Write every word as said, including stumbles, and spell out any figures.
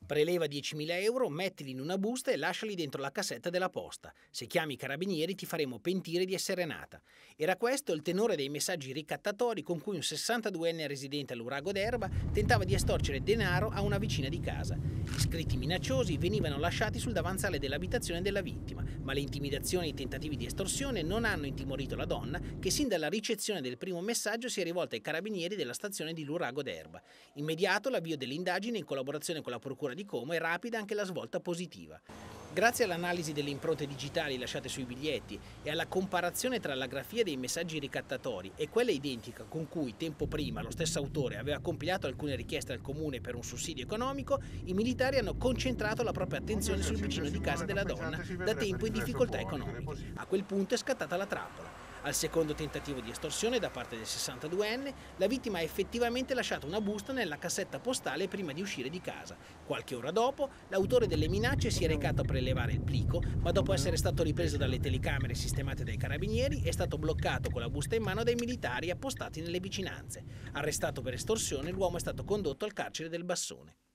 Preleva diecimila euro, mettili in una busta e lasciali dentro la cassetta della posta. Se chiami i carabinieri ti faremo pentire di essere nata. Era questo il tenore dei messaggi ricattatori con cui un sessantaduenne residente a Lurago d'Erba tentava di estorcere denaro a una vicina di casa. Gli scritti minacciosi venivano lasciati sul davanzale dell'abitazione della vittima, ma le intimidazioni e i tentativi di estorsione non hanno intimorito la donna, che sin dalla ricezione del primo messaggio si è rivolta ai carabinieri della stazione di Lurago d'Erba. Immediato l'avvio dell'indagine in collaborazione con la procura di Como e rapida anche la svolta positiva. Grazie all'analisi delle impronte digitali lasciate sui biglietti e alla comparazione tra la grafia dei messaggi ricattatori e quella identica con cui tempo prima lo stesso autore aveva compilato alcune richieste al comune per un sussidio economico, i militari hanno concentrato la propria attenzione sul vicino di casa della donna, da tempo in difficoltà economiche. A quel punto è scattata la trappola. Al secondo tentativo di estorsione da parte del sessantaduenne, la vittima ha effettivamente lasciato una busta nella cassetta postale prima di uscire di casa. Qualche ora dopo, l'autore delle minacce si è recato a prelevare il plico, ma dopo essere stato ripreso dalle telecamere sistemate dai carabinieri, è stato bloccato con la busta in mano dai militari appostati nelle vicinanze. Arrestato per estorsione, l'uomo è stato condotto al carcere del Bassone.